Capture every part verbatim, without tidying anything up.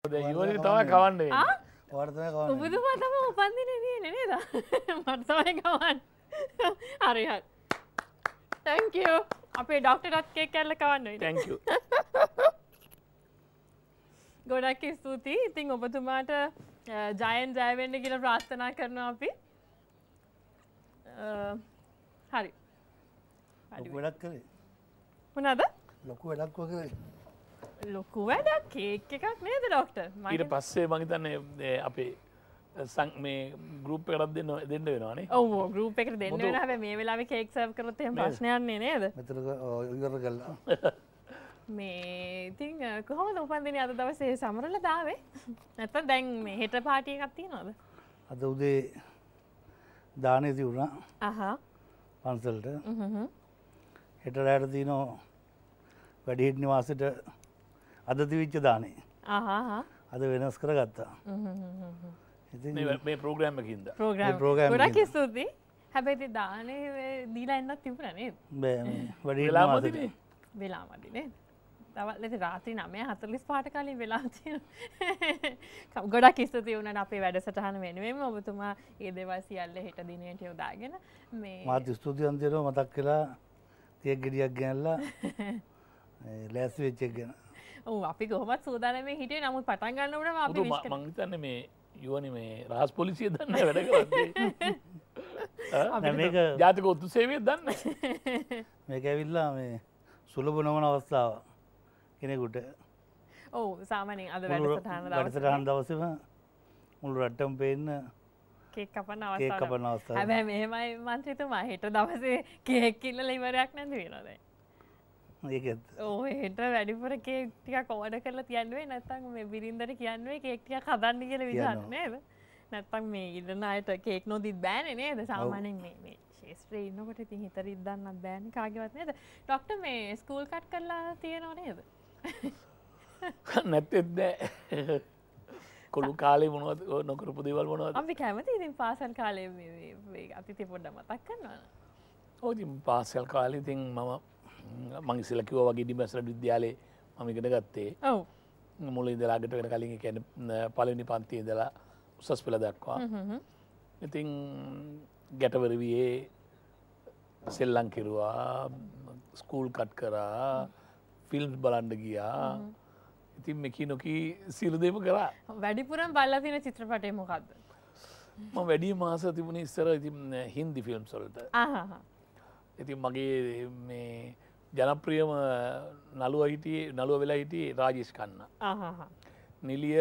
යෝනි තමයි කවන්නේ. ආ? ඔයාට තමයි කවන්නේ. ඔබතුමා තමයි උපන්දිනේ තියෙන්නේ නේද? මට තමයි කවන්නේ. හරි හරි. Thank you. අපේ ඩොක්ටර්ටත් කේක් කැල්ල කවන්න වෙයි. Thank you. ගොඩක් ස්තුතියි. ඉතින් ඔබතුමාට ජයෙන් ජය වෙන්න කියලා ප්‍රාර්ථනා කරනවා අපි. හරි. ලොකු වැඩක් කරේ. මොනවාද? ලොකු වැඩක් කරේ. ලොකු වැඩක් කේක් එකක් නේද ඩොක්ටර්? ඊට පස්සේ මම හිතන්නේ අපේ සං මේ ගෲප් එකකට දෙන්න දෙන්න වෙනවානේ. ඔව් ගෲප් එකට දෙන්න වෙනවා. හැබැයි මේ වෙලාවේ කේක් සර්ව් කරොත් එහෙම ප්‍රශ්නයක් නේ නේද? මෙතන ඉවර කළා. මේ ඉතින් කොහොමද උපන්දිනේ අද දවසේ සමරලා දාවේ? නැත්නම් දැන් මේ හෙට පාටි එකක් තියනවද? අද උදේ දානේ තියුණා. අහහ. පන්සලට. හ්ම් හ්ම්. හෙට රැට තියනවා වැඩිහිටි නිවාසෙට අද තිවිච්ච දානේ. අහහ. අද වෙනස් කරගත්තා. හ්ම් හ්ම්. ඉතින් මේ මේ ප්‍රෝග්‍රෑම් එකකින්ද. ප්‍රෝග්‍රෑම් ප්‍රෝග්‍රෑම් ගොඩක් ස්තුතියි. හැබැයි ඉතින් දානේ දීලා එන්නත් තිබුණා නේද? බෑ වැඩිහිටි වෙලා නිවාසෙට. මොකද වෙලාමදි නේද? තවත් ඉතින් රාත්‍රී නවය හතළිස් පහට කලින් වෙලා තියෙනවා. ගොඩක් ස්තුතියි වුණාට අපේ වැඩසටහන වෙනුවෙන්ම ඔබතුමා මේ දේවල් සියල්ල හෙට දිනේට යොදාගෙන මේ මාත් ස්තුතියන් දෙනවා මතක් කළා කේක් ගෙඩියක් ගෙනල්ලා ලෑස්ති වෙච්ච එක ගැන. ඔව් අපි කොහොමත් සූදානම්ෙන් හිටියේ නමුත් පටන් ගන්නකොටම අපි විශ් මම හිතන්නේ මේ යෝනි මේ රහස් පොලිසිය දන්නේ වැඩ කරන්නේ. නෑ මේක ජාතික ඔත්තු සේවය දන්නේ. මේක ඇවිල්ලා මේ සුලභ නොවන අවස්ථාව කෙනෙකුට. ඔව් සාමාන්‍යයෙන් අද වැඩසටහන දවසේ වැඩසටහන දවසේම මුළු රටම පේන්න කේක් කපන කේක් අවස්ථාව. කපන අවස්ථාව. හැබැයි මෙහෙමයි මන්ත්‍රීතුමා හෙට දවසේ කේක් ඉල්ලලා ඉවරයක් නැද්ද වෙනවා දැන්. ඒකත් ඔව් හෙට වැඩිපුර කේක් ටිකක් ඕඩර් කරලා තියන්න වෙයි නැත්නම් මේ බිරින්දට කියන්න වෙයි කේක් ටිකක් හදන්න කියලා විදිහක් නේද? නැත්නම් මේ ඉල්ලන අයට කේක් නොදීත් බෑනේ නේද? සාමාන්‍යයෙන් මේ මේ ශේෂ්ත්‍රයේ ඉන්නකොට ඉතින් හිත රිද්දන්නත් බෑනේ කාගේවත් නේද? ડોක්ටර් මේ ස්කූල් කට් කරලා තියෙනව නේද? නැත්තෙත් නෑ. කොළු කාලේ මොනවද නොකරපු දේවල් මොනවද? අපි කැමති ඉතින් පාසල් කාලේ මේ මේ අතීතය පොඩ්ඩක් මතක් කරනවා. ඔව් ඉතින් පාසල් කාලේ ඉතින් මම මං ඉස්සෙල්ලා කිව්වා වගේ ඩිමස්ටර් විද්‍යාලේ මම ඉගෙන ගත්තේ. ඔව්. මුල ඉඳලා අගට වෙන කලින් ඒ කියන්නේ පළවෙනි පන්තියේ ඉඳලා උසස් පෙළ දක්වා. හ්ම් හ්ම්. ඉතින් ගැටවරවියේ සෙල්ලම් කෙරුවා, ස්කූල් කට් කරා, ෆිල්ම්ස් බලන්න ගියා. ඉතින් මෙකි නොකී සියලු දේම කරා. වැඩිපුරම බලලා තියෙන චිත්‍රපටය මොකද්ද? මම වැඩි මාස තිබුණේ ඉස්සර ඉතින් හින්දි ෆිල්ම්ස් වලට. ආහහ. ඉතින් මගේ මේ ජනප්‍රියම නළුව හිටියේ නළුව වෙලා හිටියේ රාජේෂ් කන්නා. ආහහ. නිලිය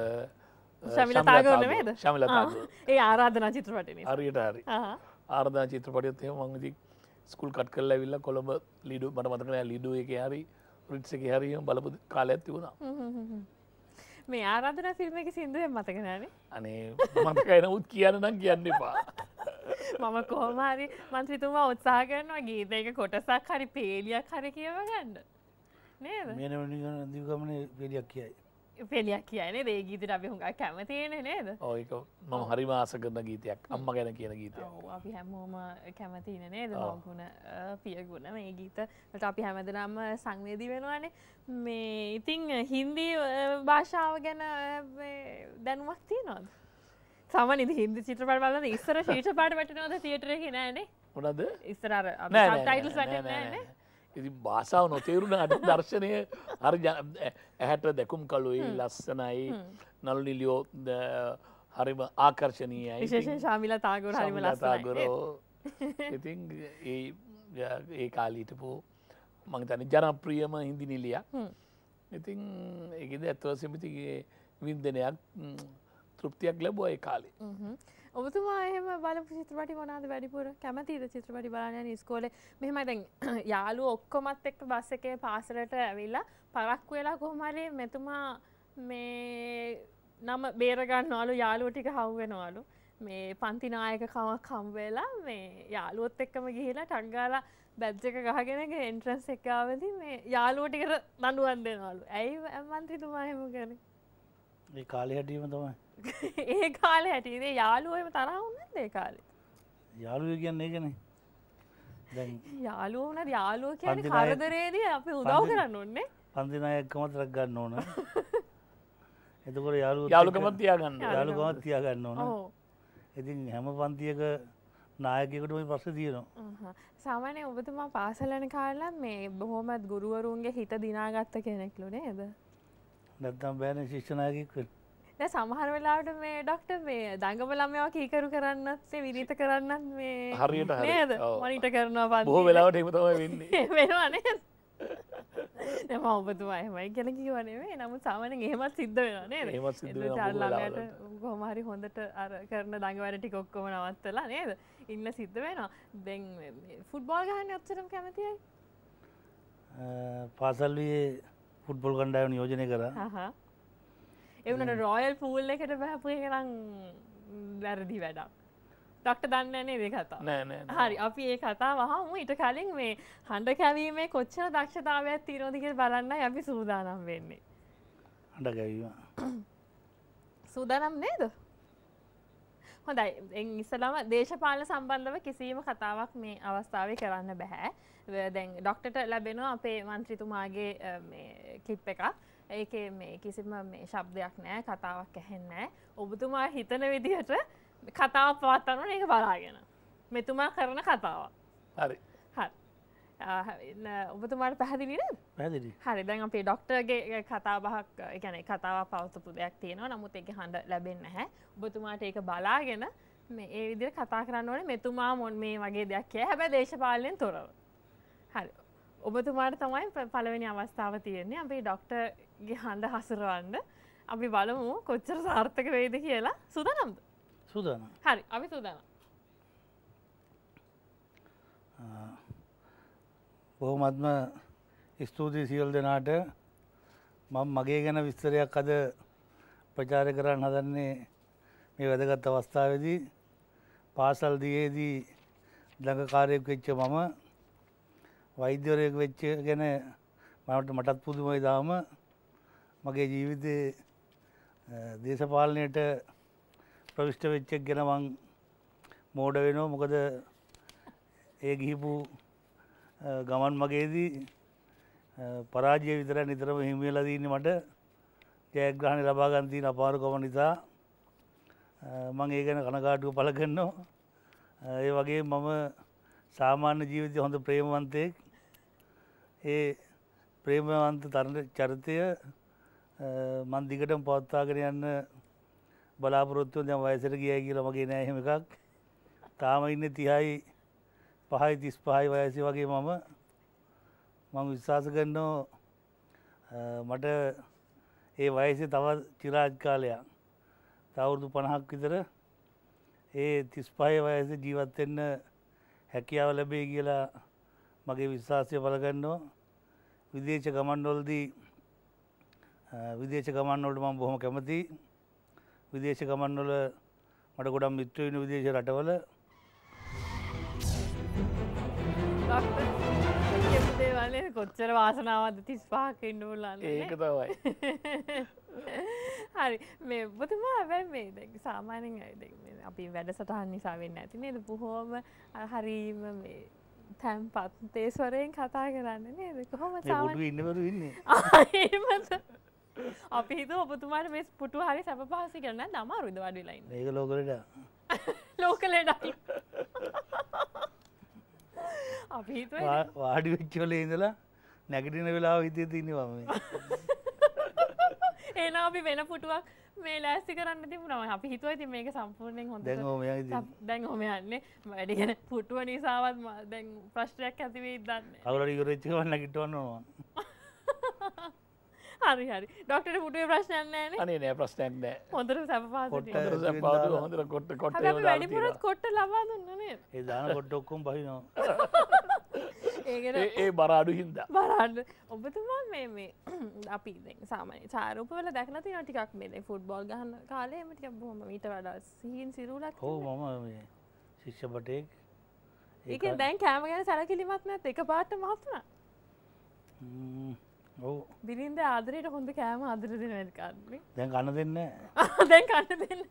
ශමිලා තාගෝර නෙමෙයිද? ශමිලා තාගෝර. ඒ ආරාධනා චිත්‍රපටේ නේද? හරියට හරි. ආහහ. ආරාධනා චිත්‍රපටියත් එහෙම මම ඉතින් ස්කූල් කට් කරලා ඇවිල්ලා කොළඹ ලීඩු මට මතක නෑ ලීඩු එකේ හරි රිට්ස් එකේ හරි එහෙම බලපු කාලයක් තිබුණා. මේ ආරාධනා ෆිල්ම් එකේ සින්දුවෙන් මතක නෑනේ. අනේ මතකයි නමුත් කියන්න නම් කියන්න එපා. මම කොහොම හරි මන්ත්‍රීතුමා උත්සාහ කරනවා ගීතයක කොටසක් හරි පේලියක් හරි කියව ගන්න. නේද? මේ නෙවෙයි දිවගමනේ පිළියක් කියයි. පේලියක් කියන්නේ ඒ ගීතෙට අපි හුඟක් කැමතිනේ නේද? ඔව් ඒක මම හරිම ආස කරන ගීතයක්. අම්මා ගැන කියන ගීතයක්. ඔව් අපි හැමෝම කැමතිනේ නේද? මගුණ පියගුණ මේ ගීත වලට අපි හැමදෙනාම සංවේදී වෙනවානේ. මේ ඉතින් හින්දි භාෂාව ගැන මේ දැනුමක් තියෙනවද? සාමාන්‍යයෙන් හින්දි චිත්‍රපට බලන ඉස්සර ශීර්ෂ පාට වැටෙනවද තියටර් එකේ නෑනේ? මොනවද? ඉස්සර අර නෑ, නෑ, සබ්ටයිටල්ස් නෑ, වැටෙන්නේ නෑ, නෑනේ? ඉතින් භාෂාව නොතේරුණාට දර්ශනය හරි ඇහැට දැකුම් කළුයි ලස්සනයි නළු නිලියෝ හරිම ආකර්ශනීයයි. විශේෂයෙන් ශාමිලා තාගෝර හරිම ලස්සනයි. ඉතින් ඒ ඒ කාලේ හිටපු මම හිතන්නේ ජනප්‍රියම හින්දි නිලියක්. ඉතින් ඒකෙද ඇත්ත වශයෙන්ම ඉතින් වින්දනයක් තෘප්තියක් ලැබුවා ඒ කාලේ. ඔබතුමා එහෙම බලපු චිත්‍රපටි මොනවාද වැඩිපුර කැමතිද චිත්‍රපටි බලන්න යන ඉස්කෝලේ? මෙහෙමයි දැන් යාළුවෝ ඔක්කොමත් එක්ක බස් එකේ පාසලට ඇවිල්ලා පරක්කු වෙලා කොහොම හරි මෙතුමා මේ නම බේර ගන්නවලු යාළුවෝ ටික හවු වෙනවලු. මේ පන්ති නායකකමක් හම්බ වෙලා මේ යාළුවොත් එක්කම ගිහිලා ටක් ගාලා බැජ් එක ගහගෙන එන්ට්‍රන්ස් එක ආවදී මේ යාළුවෝ ටිකට දඬුවම් දෙනවලු. ඇයි මන්ත්‍රීතුමා එහෙම කරන්නේ? ඒ කාලේ හැටීම තමයි. ඒ කාලේ හැටියේ යාළුවෝ එහෙම තරහ වුණේ නැද්ද ඒ කාලේ? යාළුවෝ කියන්නේ ඒකනේ. දැන් යාළුවෝ උනත් යාළුවෝ කියන්නේ කරදරේදී අපි උදව් කරන්න ඕනේ. පන්ති නායකකමත් රැක ගන්න ඕන. එතකොට යාළුවොත් යාළුකමත් තියාගන්න. යාළුකමත් තියාගන්න ඕන. ඔව්. ඉතින් හැම පන්තියක නායකයෙකුට ওই ප්‍රශ්නේ තියෙනවා. අහහ. සාමාන්‍යයෙන් ඔබතුමා පාසල යන කාලේ මේ බොහොමත් ගුරුවරුන්ගේ හිත දිනාගත්ත කෙනෙක්ලු නේද? නැත්තම් බෑනේ ශිෂ්‍ය නායකයෙක් වෙන්න. දැන් සමහර වෙලාවට මේ ડોක්ටර් මේ දඟම ළමයාව කීකරු කරන්නත් මේ විනීත කරන්නත් මේ හරියට හරි. නේද? ඔව්. මොනිටර් කරනවා පන්ති. බොහෝ වෙලාවට එහෙම තමයි වෙන්නේ. වෙනවා නේද? දැන් මම ඔබතුමා එහෙමයි කියලා කිව්වා නෙමෙයි. නමුත් සාමාන්‍යයෙන් එහෙමත් සිද්ධ වෙනවා නේද? එහෙමත් සිද්ධ එතකොට වෙනවා අර බොහෝ ළමයාට වෙලාවට. කොහොම හරි හොඳට අර කරන දඟ වැඩ ටික ඔක්කොම නවත්තලා නේද? ඉන්න සිද්ධ වෙනවා. දැන් මේ ෆුට්බෝල් ගහන්නේ ඔච්චරම කැමතියි? පාසල් වියේ ෆුට්බෝල් කණ්ඩායම නියෝජනය කරා. හහ. ඒ වුණාට රොයල් පූල් එකට බහපු එක නම් වැරදි වැඩක්. ඩොක්ටර් දන්නේ නැහැ නේද ඒ කතාව? නෑ නෑ නෑ. හරි අපි ඒ කතාව අහමු. ඊට කලින් මේ හඬ කැවීමේ කොච්චර දක්ෂතාවයක් තියෙනවද කියලා බලන්නයි අපි සූදානම් වෙන්නේ. හඬ ගැවීම. සූදානම් නේද? හොඳයි. එන් ඉස්සලම දේශපාලන සම්බන්ධව කිසියම් කතාවක් මේ අවස්ථාවේ කරන්න බෑ. දැන් ડોක්ටර්ට ලැබෙනවා අපේ മന്ത്രിතුමාගේ මේ ක්ලිප් එකක්. ඒකේ මේ කිසිම මේ ශබ්දයක් නැහැ, කතාවක් ඇහෙන්නේ නැහැ. ඔබතුමා හිතන විදිහට කතාවක් පවත්වන්න ඕනේ ඒක බලාගෙන. මෙතුමා කරන කතාවක්. හරි. හරි. ඔබතුමාට පැහැදිලි නේද? පැහැදිලි. හරි. දැන් අපි ડોක්ටර්ගේ කතා බහක්, ඒ කියන්නේ කතාවක් පවත්වපු දෙයක් තියෙනවා. නමුත් ඒකේ හඬ ලැබෙන්නේ නැහැ. ඔබතුමාට ඒක බලාගෙන මේ ඒ විදිහට කතා කරන්න ඕනේ. මෙතුමා මොන් මේ වගේ දෙයක් කියයි. හැබැයි දේශපාලනයෙන් තොරව. හරි. ඔබතුමාට තමයි පළවෙනි අවස්ථාව තියෙන්නේ. අපි ડોක්ටර්ගේ හඬ හසුරවන්න. අපි බලමු කොච්චර සාර්ථක වෙයිද කියලා. සූදානම්ද? සූදානම්. හරි. අපි සූදානම්. බොහොමත්ම ස්තුතියි සියලු දෙනාට. මම මගේ ගැන විස්තරයක් අද ප්‍රචාරය කරන්න හදන්නේ මේ වැදගත් අවස්ථාවේදී. පාසල් දියේදී ළඟකාරයෙක් වෙච්ච මම වෛද්‍යවරයෙක් වෙච්ච ගැන මට මටත් පුදුමයි දාම. මගේ ජීවිතේ දේශපාලනයට ප්‍රවිෂ්ඨ වෙච්ච එක ගැන මං මෝඩ වෙනවා. මොකද ඒ ගිහිපු ගමන් මගේදී පරාජය විතරයි නිතරම හිමි වෙලා තියෙන්නේ මට. ජයග්‍රහණ ලබා ගන්න තියෙන අපාරුකම නිසා මම ඒ ගැන කනගාටුව පළ කරනවා. ඒ වගේ මම සාමාන්‍ය ජීවිතයේ හොඳ ප්‍රේමවන්තයෙක්. ඒ ප්‍රේමවන්ත තරණ චරිතය මම දිගටම පවත්වාගෙන යන්න බලාපොරොත්තු වෙන දැන් වයසට ගියයි කියලා මගේ නෑ එහෙම එකක්. තාම ඉන්නේ තිහයි පහයි තිස් පහයි වයසේ වගේ මම මම විශ්වාස කරනවා මට ඒ වයසේ තව චිරාත් කාලයක් තව අවුරුදු පනහක් විතර ඒ තිස් පහේ වයසේ ජීවත් වෙන්න හැකියාව ලැබෙයි කියලා මගේ විශ්වාසය පළ කරනවා. විදේශ ගමන්වලදී විදේශ ගමන්වලට මම බොහොම කැමතියි. විදේශ ගමන්වල මට ගොඩක් මිත්‍රයෝ ඉන්න විදේශ රටවල. දේවල්නේ කොච්චර වාසනාවක්ද තිස් පහක් ඉන්න පුළුවන්. ඒක තමයි. හරි. මේ ඔබතුමා හැබැයි මේ දැන් සාමාන්‍යයෙන් දැන් අපි වැඩසටහන් නිසා වෙන්නේ නැති නේද? බොහොම හරීම මේ තැම්පත් තේස්වරයෙන් කතා කරන්නේ නේද? කොහොමද මේ පුටුවේ ඉන්නවලු ඉන්නේ. එහෙමද? අපි හිතුවා ඔබතුමාට මේ පුටුව හරි සැප පහසු කියලා නේද? අමාරුද වඩ වෙලා ඉන්න? මේක ලෝකලෙට. ලෝකලෙට. අපි හිතුවේ වාඩි වෙච්ච වෙලේ ඉඳලා නැගිටින වෙලාව හිතේ තින්නේ මම මේ. එහෙනම් අපි වෙන පුටුවක් මේ ලෑස්ති කරන්න තිබුණා. අපි හිතුවා ඉතින් මේක සම්පූර්ණයෙන් හොඳට. දැන් ඔහොම යන්නේ. දැන් ඔහොම යන්නේ. වැඩි කියන පුටුව නිසාවත් දැන් ප්‍රශ්නයක් ඇති වෙයිද දන්නේ. කවුරු හරි ඉවරෙච්ච ගමන් නැගිටවන්න ඕන. හරි හරි. ડોක්ටර්ට පුටුවේ ප්‍රශ්නයක් නැහැ නේ. අනේ නෑ ප්‍රශ්නයක් නෑ. හොඳට සැප පහසුට. හොඳට සැප පහසුට හොඳට කොට කොට හැබැයි අපි වැඩිපුරත් කොට ලබා දුන්නා නේද? ඒ දාන කොට ඔක්කොම බහිනවා. ඒකන ඒ බර අඩු හින්දා. බලන්න ඔබතුමා මේ මේ අපි දැන් සාමාන්‍ය සාරූපවල දැකලා තියෙනවා ටිකක් මේ දැන් ෆුට්බෝල් ගහන කාලේ එහෙම ටිකක් බොහොම ඊට වඩා සීන් සිරුරක්. ඔව් මම මේ ශිෂ්‍යපටේක්. ඒක දැන් කැම ගැන සැලකිලිමත් නැත් එකපාරට මහත්ුණා. හ්ම් ඔව්. බිරින්ද ආදරේට හොඳ කෑම ආදර දෙන වෙලක කාන්නේ. දැන් කන්න දෙන්නේ නැහැ. දැන් කන්න දෙන්න.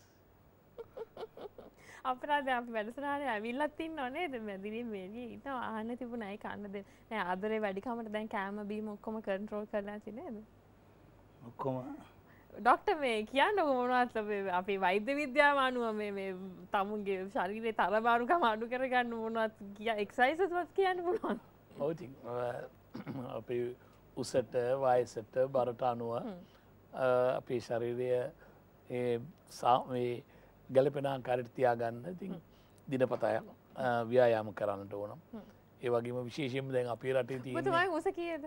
අපරාධ අපි වැඩසටහනේ ඇවිල්ලත් ඉන්නව නේද? මැදිරිය මේදී ඉතන අහන්න තිබුණා ඒ කන්න දෙන්න. නෑ ආදරේ වැඩි කමට දැන් කෑම බීම ඔක්කොම කන්ට්‍රෝල් කරලා ඇති නේද? ඔක්කොම ඩොක්ටර් මේ කියන්න මොනවද අපි වෛද්‍ය විද්‍යාව අනුව මේ මේ තමුන්ගේ ශරීරයේ තරබාරුකම අඩු කරගන්න මොනවද කිය එක්සර්සයිසස් වත් කියන්න පුළුවන්. ඔව් ඉතින් අපේ උසට වයසට බරට අනුව අපේ ශරීරය ඒ මේ ගැලපෙන ආකාරයට තියාගන්න ඉතින් දිනපතා ව්‍යායාම කරන්නට ඕන. ඒ වගේම විශේෂයෙන්ම දැන් අපේ රටේ තියෙන පුතුමයි උස කීයද?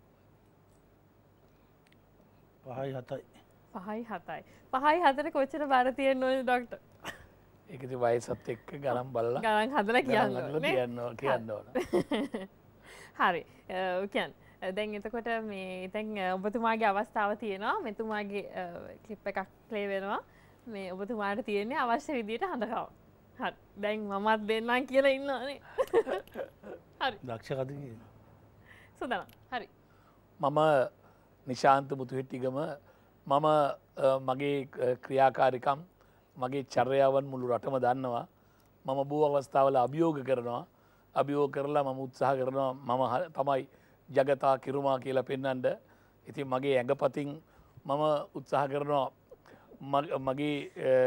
පහයි හතයි. පහයි හතයි. පහයි හතට කොච්චර බර තියෙන්න ඕනද ඩොක්ටර්? ඒක ඉතින් වයසත් එක්ක ගණන් බලලා ගණන් හදලා කියන්න ඕනේ. කියන්න ඕන කියන්න ඕන. හරි. කියන්නේ දැන් එතකොට මේ දැන් ඔබතුමාගේ අවස්ථාව තියෙනවා. මෙතුමාගේ ක්ලිප් එකක් ප්ලේ වෙනවා. මේ ඔබතුමාට තියෙන්නේ අවශ්‍ය විදියට හඳකව. හරි. දැන් මමත් දෙන්නම් කියලා ඉන්නවනේ. හරි. දක්ෂ කද කියන. සුදනම්. හරි. මම නිශාන්ත මුතුහෙට්ටිගම මම මගේ ක්‍රියාකාරිකම් මගේ චර්යාවන් මුළු රටම දන්නවා. මම බොහෝ අවස්ථාවල අභියෝග කරනවා. අභියෝග කරලා මම උත්සාහ කරනවා මම තමයි ජගතා කිරුමා කියලා පෙන්වන්න. ඉතින් මගේ ඇඟපතින් මම උත්සාහ කරනවා මගේ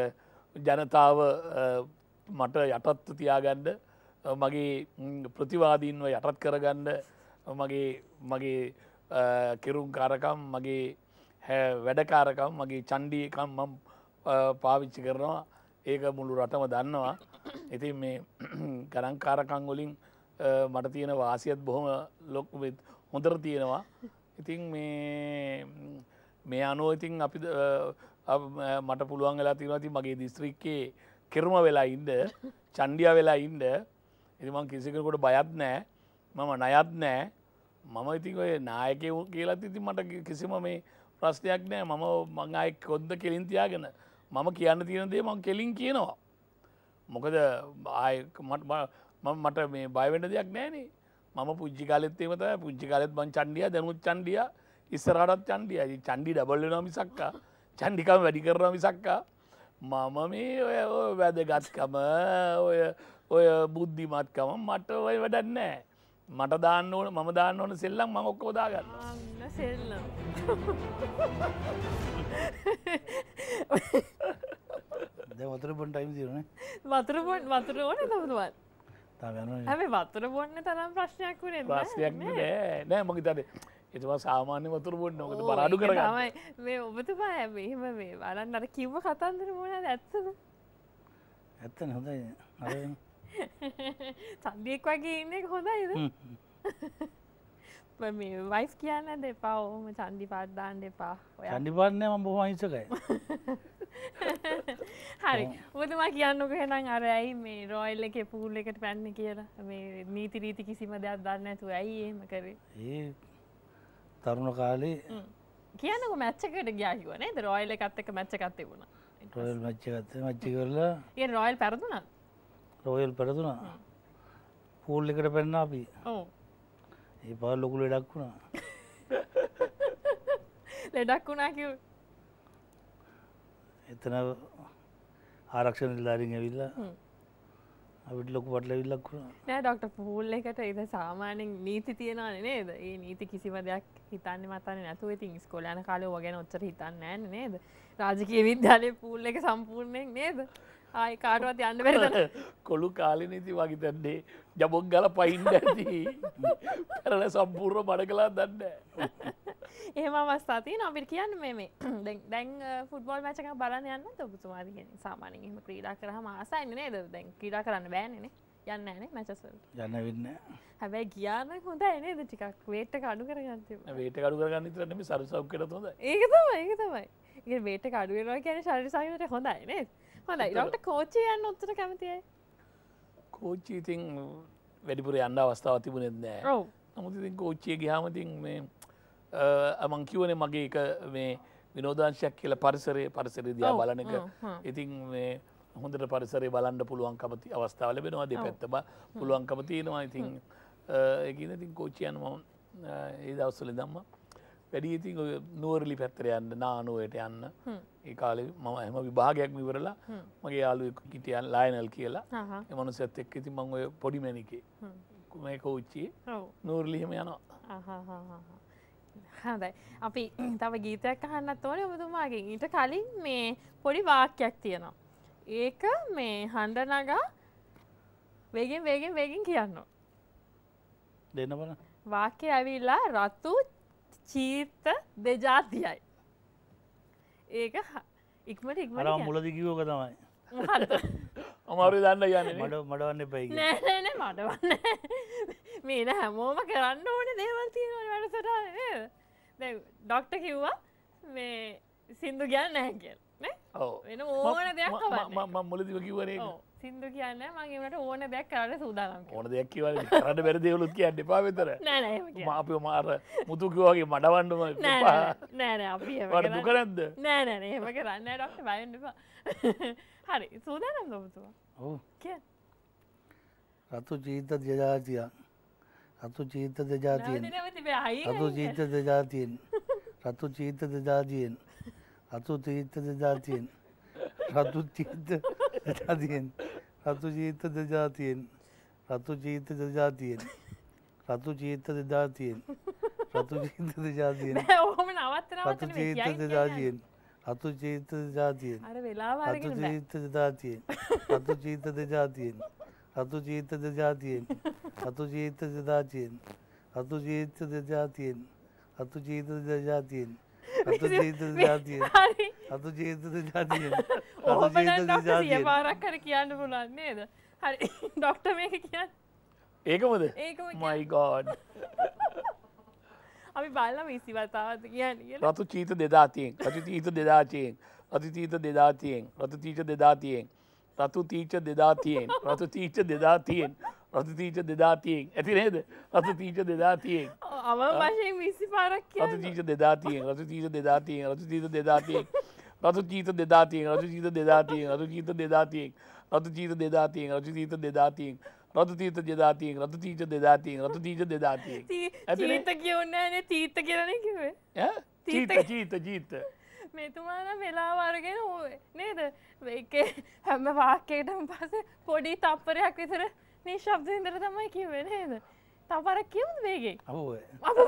ජනතාව මට යටත් තියාගන්න, මගේ ප්‍රතිවාදීන්ව යටත් කරගන්න, මගේ මගේ කෙරුම් කාරකම්, මගේ වැඩකාරකම්, මගේ චණ්ඩීකම් මම පාවිච්චි කරනවා. ඒක මුළු රටම දන්නවා. ඉතින් මේ ගණන්කාරකම් වලින් මට තියෙන වාසියත් බොහොම ලොකු හොඳට තියෙනවා. ඉතින් මේ මේ අනුව ඉතින් අපි මට පුළුවන් වෙලා තියෙනවා ඉතින් මගේ දිස්ත්‍රික්කේ කෙරුම වෙලා ඉන්න, චණ්ඩියා වෙලා ඉන්න. ඉතින් මම කිසි කෙනෙකුට බයත් නැහැ. මම ණයත් නැහැ. මම ඉතින් ඔය නායකයෝ කියලාත් ඉතින් මට කිසිම මේ ප්‍රශ්නයක් නැහැ. මම මං ආයේ කොද්ද කෙලින් තියාගෙන මම කියන්න තියෙන දේ මං කෙලින් කියනවා. මොකද ආයේ මම මට මේ බය වෙන්න දෙයක් නැහැ නේ. මම පුංචි කාලෙත් එහෙම තමයි. පුංචි කාලෙත් මං චණ්ඩියා, දැනුත් චණ්ඩියා, ඉස්සරහටත් චණ්ඩියා. ඉතින් චණ්ඩි ඩබල් වෙනවා මිසක්කා චණ්ඩිකම වැඩි කරනවා මිසක්කා මම මේ ඔය වැදගත්කම ඔය ඔය බුද්ධිමත්කම මට ඔය වැඩක් නැහැ. මට දාන්න ඕන මම දාන්න ඕන සෙල්ලම් මම ඔක්කොම දාගන්නවා. අන්න සෙල්ලම්. දැන් වතුර බොන්න ටයිම් තියෙනවනේ. වතුර බොන්න වතුර ඕනේ තමයි. තාම යනවා. හැබැයි වතුර බොන්න තරම් ප්‍රශ්නයක් වුණේ නැහැ. ප්‍රශ්නයක් නෑ. නෑ මම හිතන්නේ එතුමා සාමාන්‍ය වතුර බොන්න මොකද බර අඩු කරගන්න. තමයි මේ ඔබතුමා මෙහෙම මේ බලන්න අර කිව්ව කතන්දර මොනවද ඇත්තද? ඇත්තනේ හොඳයි. හරි. සන්දියෙක් වගේ ඉන්න එක හොඳයිද? මේ වයිෆ් කියන්න දෙපා ඔහොම චන්දි පාට දාන්න එපා. චන්දි පාට නෑ මම බොහොම අහිංසකයි. හරි. ඔබතුමා කියන්නකෝ එහෙනම් අර ඇයි මේ රොයල් එකේ පූල් එකට පැන්නේ කියලා. මේ නීති රීති කිසිම දෙයක් දන්නේ නැතුව ඇයි එහෙම කරේ? ඒ තරුණ කාලේ කියන්නකෝ මැච් එකට ගියා කිව්වා නේද? රොයල් එකත් එක්ක මැච් එකක් තිබුණා. රොයල් මැච් එකත් මැච් කරලා ඒ රොයල් පෙරදුනා. රොයල් පෙරදුනා. පූල් එකට පැන්නා අපි. ඔව්. ඒ පාර ලොකු ලෙඩක් වුණා. ලෙඩක් වුණා කිව්වේ. එතන ආරක්ෂණ නිලධාරීන් ඇවිල්ලා අපිට ලොකු පටලැවිල්ලක් වුණා. නෑ ඩොක්ටර් පූල් එකට ඒක සාමාන්‍යයෙන් නීති තියනවානේ නේද? ඒ නීති කිසිම දෙයක් හිතන්නේ මතන්නේ නැතුව ඉතින් ඉස්කෝලේ යන කාලේ ඔය ගැන ඔච්චර හිතන්නේ නෑනේ නේද? රාජකීය විද්‍යාලයේ පූල් එක සම්පූර්ණයෙන් නේද? ආයි කාටවත් යන්න බැරි තැන. කොළු කාලේ නීති වගේ දැන්නේ ජබොක් ගාලා පයින්න ඇති. පෙරල සම්පූර්ණ බඩ කළා දන්නේ නැහැ. එහෙම අවස්ථා තියෙනවා අපිට කියන්න මේ මේ දැන් දැන් ෆුට්බෝල් මැච් එකක් බලන්න යන්න නැද්ද ඔබතුමාද කියන්නේ සාමාන්‍යයෙන් එහෙම ක්‍රීඩා කරාම ආසයිනේ නේද දැන් ක්‍රීඩා කරන්න බෑනේ නේ යන්නේ නැහැ නේ මැචස් වලට යන්න වෙන්නේ නැහැ හැබැයි ගියා නම් හොඳයි නේද ටිකක් වේට් එක අඩු කරගන්න තිබුණා වේට් එක අඩු කරගන්න විතර නෙමෙයි ශරීර සෞඛ්‍යයට හොඳයි ඒක තමයි ඒක තමයි ඒ වේට් එක අඩු වෙනවා කියන්නේ ශරීර සෞඛ්‍යයට හොඳයි නේද හොඳයි ඩොක්ටර් කෝච්චි යන්න උත්තර කැමතියි කෝච්චි ඉතින් වැඩිපුර යන්න අවස්ථාවක් තිබුණෙත් නැහැ ඔව් නමුත් ඉතින් කෝච්චියේ ගියාම ඉතින් මේ මං කියවනේ මගේ එක මේ විනෝදාංශයක් කියලා පරිසරයේ පරිසරය දිහා බලන එක. ඉතින් මේ හොඳට පරිසරය බලන්න පුළුවන්කම අවස්ථාව ලැබෙනවා දෙපැත්තම පුළුවන්කම තියෙනවා. ඉතින් ඒකින් ඉතින් කෝච්චිය යන මම ඒ දවස්වල ඉඳන්ම වැඩි ඉතින් ඔය නුවරඑළිය පැත්තට යන්න නානුවයට යන්න. ඒ කාලේ මම හැම විභාගයක්ම ඉවරලා මගේ යාළුවෙක් හිටියා ලයනල් කියලා. ඒ මනුස්සයත් එක්ක ඉතින් මම ඔය පොඩි මැනිකේ මේ කෝච්චියේ නුවරඑළියම යනවා. හොඳයි. අපි තව ගීතයක් අහන්නත් ඕනේ ඔබතුමාගෙන්. ඊට කලින් මේ පොඩි වාක්‍යයක් තියෙනවා. ඒක මේ හඬ නගා වේගෙන් වේගෙන් වේගෙන් කියන්න. දෙන්න බලන්න. වාක්‍යය ඇවිල්ලා රතු චීර්ත දෙජාතියයි. ඒක ඉක්මනට ඉක්මනට අර මුලදී කිව්වක තමයි. මොකද්ද? අමාරු දන්න යන්නේ මඩ මඩවන්න එපා කිව්වේ. නෑ නෑ නෑ මඩවන්නේ. මේ නෑ හැමෝම කරන්න ඕනේ දේවල් තියෙනවනේ වැඩසටහනේ නේද? දැන් ડોක්ටර් කිව්වා මේ සින්දු කියන්නේ නැහැ කියලා. නේ? ඔව්. වෙන ඕන දෙයක් කරන්න. මම මුලදීම කිව්වනේ. ඔව්. සින්දු කියන්නේ මම ඒකට ඕන දෙයක් කරන්න සූදානම් කියලා. ඕන දෙයක් කිව්වනේ කරන්න බැරි දේවලුත් කියන්න එපා විතර. නෑ නෑ එහෙම මම කියන්නේ. අපි මාර මුතු කිව්වා වගේ මඩවන්නම නෑ නෑ නෑ නෑ අපි එහෙම වට දුක නැද්ද? නෑ නෑ නෑ එහෙම කරන්නේ නෑ ડોක්ටර් බය වෙන්න එපා. හරි සූදානම්ද ඔබතුමා? ඔව්. කියන්න. රතු චීත දෙජාතියක්. රතු චීත දෙජාතියෙන්. නැවති නැවති බෑ හයි. රතු චීත දෙජාතියෙන්. රතු චීත දෙජාතියෙන්. රතු චීත දෙජාතියෙන්. රතු චීත දෙජාතියෙන්. රතු චීත දෙජාතියෙන්. රතු චීත දෙජාතියෙන්. රතු චීත දෙජාතියෙන්. රතු චීත දෙජාතියෙන්. නෑ ඔහොම නවත්ත නවත්ත රතු නෙමෙයි චීත කියයි දෙජාතියෙන්. රතු චීත දෙජාතියෙන්. අර වෙලාව රතු අරගෙන බෑ. චීත දෙජාතියෙන්. රතු චීත දෙජාතියෙන්. රතු චීත දෙජාතියෙන්. රතු චීත දෙජාතියෙන්. රතු චීත දෙජාතියෙන්. රතු චීත දෙජාතියෙන්. රතු චීත දෙජාතියෙන්. හරි. රතු චීත දෙජාතියෙන්. ඔහොම රතු චීත නම් ડોක්ටර් සිය දෙජාතියෙන්. පාරක් හරි කියන්න පුළුවන් නේද? හරි ડોක්ටර් මේක කියන්න. ඒකමද? ඒකම my god. අපි බලලා විසි වතාවක් කියන්නේ කියලා. රතු චීත දෙදාතියෙන් රතු චීත දෙදාතියෙන් රතු චීත දෙදාතියෙන් රතු චීත දෙදාතියෙන් රතු තීච දෙදාතියෙන් රතු තීච දෙදාතියෙන් රතු තීච දෙදාතියෙන් ඇති නේද? රතු තීච දෙදාතියෙන් අම වශයෙන් විසි පාරක් රතු කියන්න. චීච දෙදාතියෙන් රතු චීච දෙදාතියෙන් රතු චීත දෙදාතියෙන් රතු චීත දෙදාතියෙන් රතු චීත දෙදාතියෙන් රතු චීත දෙදාතියෙන් රතු චීත දෙදාතියෙන් රතු චීත දෙදාතියෙන් රතු තීත දෙදාතියෙන් රතු චීච දෙදාතියෙන් රතු චීච දෙදාතියෙන් ඇතිනේ? තීත කියුන්නේ නෑනේ තීත කියලානේ කිව්වේ. ඈ? චීත තීත. චීත චීත මෙතුමා නම් වෙලාව අරගෙන ඕ- නේද? ඒකේ හැම වාක්‍යයකටම පස්සේ පොඩි තප්පරයක් විතර නිශ්ශබ්ද ඉඳලා තමයි කිව්වේ නේද? තව පාරක් කියමුද වේගෙන්? ඔව්.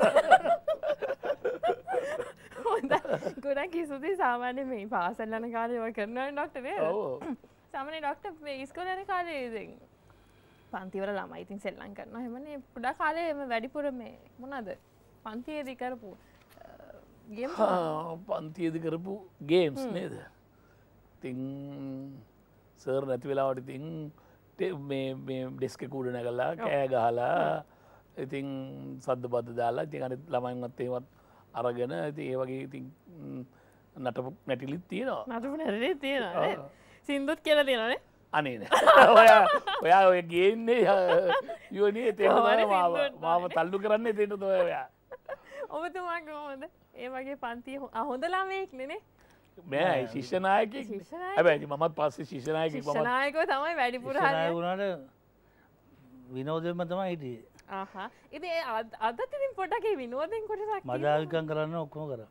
හොඳයි. ගොඩක් කිසුදී සාමාන්‍ය මේ පාසල් යන කාලේ ඔය කරනවනේ ડોක්ටර් නේද? ඔව්. සාමාන්‍ය ડોක්ටර් මේ ඉස්කෝලේ යන කාලේ ඉතින් පන්තිවල ළමයි ඉතින් සෙල්ලම් කරනවා. එහෙමනේ පුඩා කාලේ එම වැඩිපුර මේ මොනවාද? පන්තියේදී කරපු ගේම් පන්තියද කරපු ගේම්ස් නේද? ඉතින් සර් නැති වෙලාවට ඉතින් ටෙ- මේ මේ ඩෙස්ක කුඩ නැගලා කෑ ගහලා ඉතින් සද්ද බද්ද දාලා ඉතින් අනිත් ළමයින්වත් ඒවත් අරගෙන ඉතින් ඒ වගේ ඉතින් ම්, නටපු නැටිලිත් තියෙනවා. නටපු නැරේ තියෙනවා නේද? සින්දුත් කියලා තියෙනවානේ. අනේ නෑ. ඔයා ඔයා ඔය ගේන්නේ යෝනේ තේම කොහොමද මාව සින්දුවට මාව තල්ලු කරන්නේ තේන්න තෝ ඔයා. ඔබතුමා කොහොමද? ඒ වගේ පන්තිය හො- ආ, හොඳ ළමයෙක් නේ නේ? මෑ ශිෂ්‍ය නායකයෙක්. ශිෂ්‍ය නායකයෙක්. හැබැයි මමත් පස්සේ ශිෂ්‍ය නායකයෙක් ශිෂ්‍ය මමත් නායකයෝ තමයි වැඩිපුර ඉස්සරහ හරිය. වුණාට විනෝදෙන්ම තමයි හිටියේ. ආහා. ඉතින් ඒ අද- අදත් ඉතින් පොඩ්ඩක් ඒ විනෝදෙන් කොටසක් කියන්න. මදාවිකම් කරන්න ඔක්කොම කරා.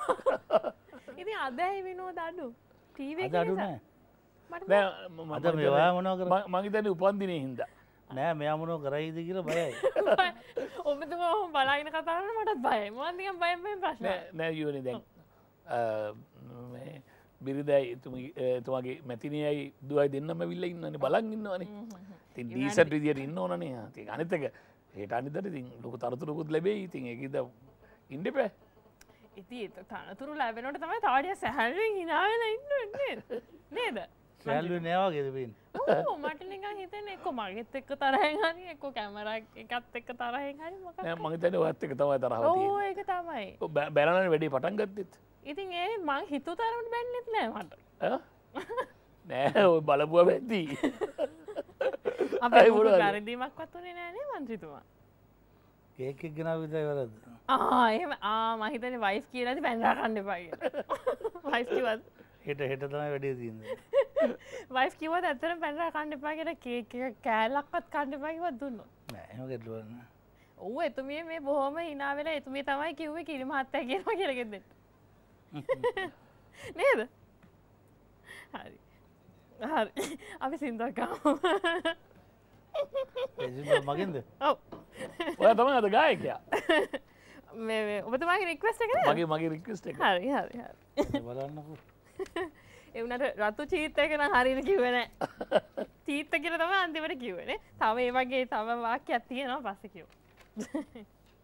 ඉතින් අද ඇයි විනෝද අඩු? ටීවී අද අඩු නෑ. මට නෑ ම- ම- අද මම මේ ඔයා මොනව කරා? ම- මං හිතන්නේ උපන්දිනේ හින්දා. නෑ මෙයා මොනව කරයිද කියලා බයයි. ඔබතුමා ඔහොම බලාගෙන කතා කරන මටත් බයයි. මම නිකන් බයෙන් බයෙන් ප්‍රශ්න. නෑ නෑ යෝනේ දැන් අ, මේ බිරිදයි එතුමාගේ මැතිනියයි දුවයි දෙන්නම ඇවිල්ලා ඉන්නනේ බලන් ඉන්නවනේ. ඉතින් ඩීසන්ට් විදියට ඉන්න ඕනනේ. ඉතින් අනිත් එක හෙට අනිද්දාට ඉතින් ලොකු තනතුරකුත් ලැබෙයි. ඉතින් ඒකද ඉන්න එපා. ඉතින් ඒක තනතුරු ලැබෙනකොට තමයි තාඩිය සැහැල්ලුවෙන් hina වෙලා ඉන්න නේද? නේද? සෑල්ලුවේ නෑ වගේද පේන්නේ. ඔව් මට නිකන් හිතෙන්නේ එක්ක මගෙත් එක්ක තරහෙන් හරි එක්ක කැමරා එකත් එක්ක තරහෙන් හරි මොකක් නෑ මං හිතන්නේ ඔයත් එක තමයි තරහව ඔව් තියෙන්නේ. ඒක තමයි. ඔව්, බැ- බැලනනේ වැඩේ පටන් ගත්තෙත්. ඉතින් ඒ මං හිතුව තරමට බැන්නෙත් නෑ මට. ඈ? නෑ ඔය බලපුවා වැද්දි. අපි අයි මොකද මොනවද? වැරදීමක්වත් උනේ නෑනේ මන්ත්‍රීතුමා. කේක් එක ගෙනාව විතරයි වැරද්ද. ආ එහෙම ආ මං හිතන්නේ වයිෆ් කියලාද බැනලා කන්න එපා කියලා. වයිෆ් කිව්වද? හෙට හෙට තමයි වැඩේ තියෙන්නේ. වයිෆ් කිව්වද ඇත්තටම බැනලා කන්න එපා කියලා කේක් එක කෑල්ලක්වත් කන්න එපා කිව්වද දුන්නොත්? නෑ එහෙම ගැටලුවක් නෑ. ඔව් එතුමිය මේ බොහොම hina වෙලා එතුමිය තමයි කිව්වේ කිරි මහත්තයා කියනවා කියලා ගෙදෙන්න. නේද? හරි. හරි. අපි සින්දුවක් ගමු. ඒ සින්දුව මගෙන්ද? ඔව්. ඔයා තමයි අද ගායකයා. මේ ඔබතුමාගේ රික්වෙස්ට් එක නේද? මගේ මගේ රික්වෙස්ට් එක. හරි හරි හරි. බලන්නකෝ. ඒ වුණාට රතු චීත් එක නම් හරියට කිව්වේ නැහැ. චීත් කියලා තමයි අන්තිමට කිව්වේ නේ. තව ඒ වගේ තව වාක්‍යයක් තියෙනවා පස්සේ කිව්වා.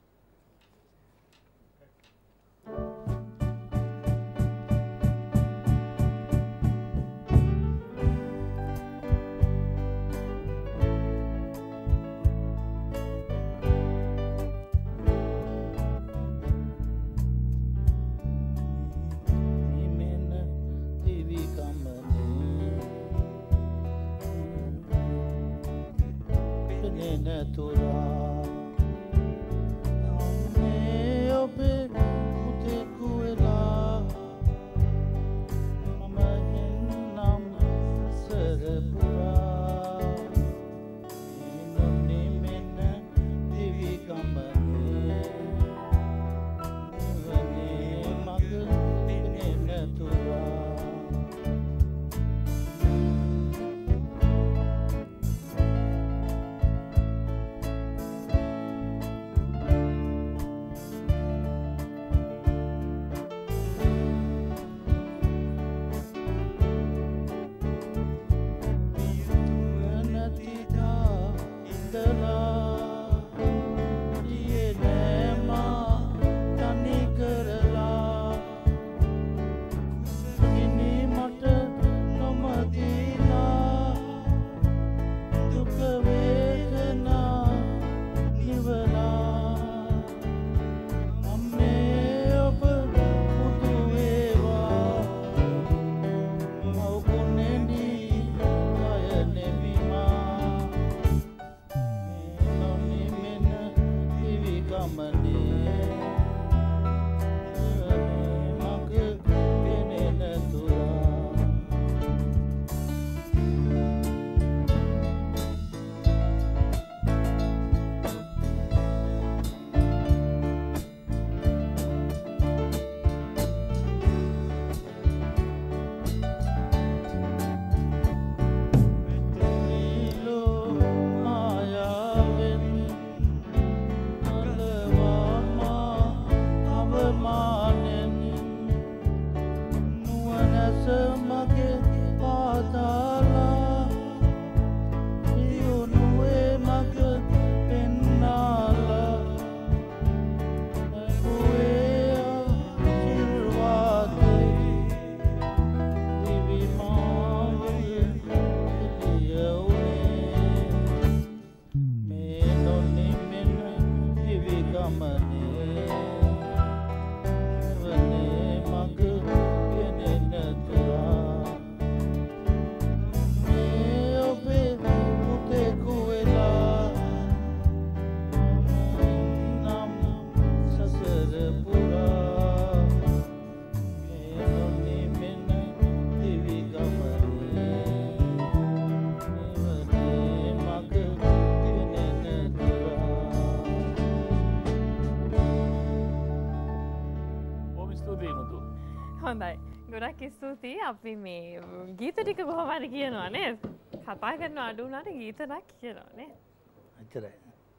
හොඳයි ගොඩක් ස්තුතියි අපි මේ ගීත ටික කොහොමද කියනවා නේද කතා කරන අඩු වුණාට ගීත ටික කියනවා නේද එච්චරයි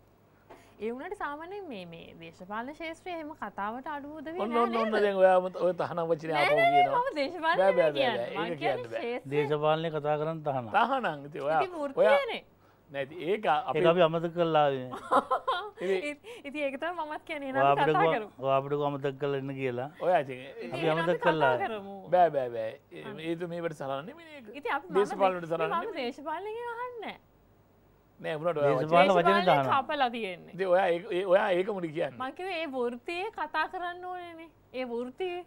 ඒ වුණාට සාමාන්‍යයෙන් මේ මේ දේශපාලන ශාස්ත්‍රයේ එහෙම කතාවට අඩුවද වෙන්නේ නැහැ ඔන්න ඔන්න දැන් ඔයා ඔය තහනම් වචනේ ආපහු කියනවා මම දේශපාලනේ කියන්නේ මම කියන්නේ දේශපාලනේ කතා කරන් තහනම් තහනම් ඉතින් ඔයා ඔයා නැති ඒක අපි ඒක අපි අමතක කළා ඉතින් ඒක තමයි මමත් කියන්නේ නේද කතා කරමු. ඔයා අපිට අමතක කරලා ඉන්න කියලා. ඔයා ඉතින් අපි අමතක කළා. බෑ බෑ බෑ. ඒක මේකට සලකන්නේ නෙමෙයි ඒක. ඉතින් අපි දේශපාලනට සලකන්නේ. මම දේශපාලනේ කියන අහන්නේ නෑ උනට ඔයා දේශපාලන වචනේ දානවා. කපලා තියෙන්නේ. ඉතින් ඔයා ඒ ඔයා ඒක මුඩි කියන්නේ. මම කිව්වේ ඒ වෘත්තියේ කතා කරන්න ඕනේනේ. ඒ වෘත්තියේ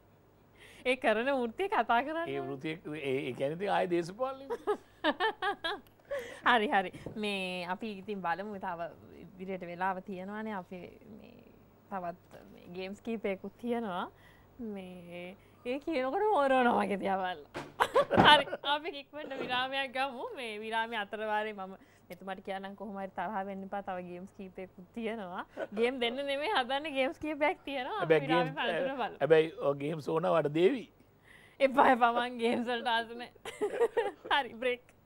ඒ කරන වෘත්තියේ කතා කරන්න. ඒ වෘත්තියේ ඒ කියන්නේ ඉතින් ආයේ දේශපාලනේ. හරි හරි මේ අපි ඉතින් බලමු තව ඉදිරියට වෙලාව තියෙනවානේ අපි මේ තවත් ගේම්ස් කීපයකුත් තියෙනවා මේ ඒ කියනකොට මෝරනවා වගේ තියා බලලා හරි අපි ඉක්මනට විරාමයක් ගමු මේ විරාමයේ අතරවාරේ මම එතුමාට කියන්නම් කොහොම හරි තරහ වෙන්න එපා තව ගේම්ස් කීපයකුත් තියෙනවා ගේම් දෙන්න නෙමෙයි හදන්නේ ගේම්ස් කීපයක් තියෙනවා අපි විරාමේ පළතුර බලමු හැබැයි ඔය ගේම්ස් ඕන වට දේවි එපා එපා මං ගේම්ස් වලට ආස නැහැ හරි බ්‍රේක්